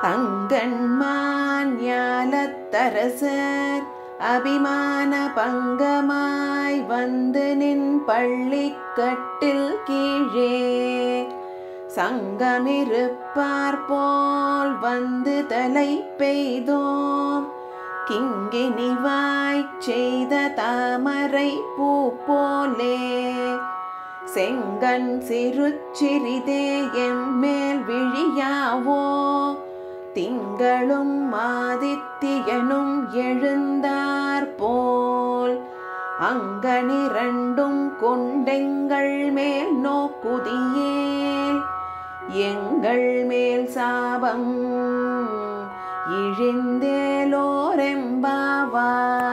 அங்கன்மான் ஞாலத்தரசர் அபிமான பங்கமாய் வந்து நின் பள்ளிக்கட்டில் கீழே சங்கமிருப்பார் போல் வந்து தலை பெய்தோம் கிங்கினிவாய் செய்த தாமரை பூ போலே செங்கண் சிறுச்சிறிதே எம்மேல் விழியாவோ திங்களும் ஆதித்தியனும் எழுந்தார் போல் அங்கனிரண்டும் கொண்டெங்கள் மேல் நோக்குதியேல் எங்கள் மேல் சாபம் இழிந்தேலோரெம்பாவாய்.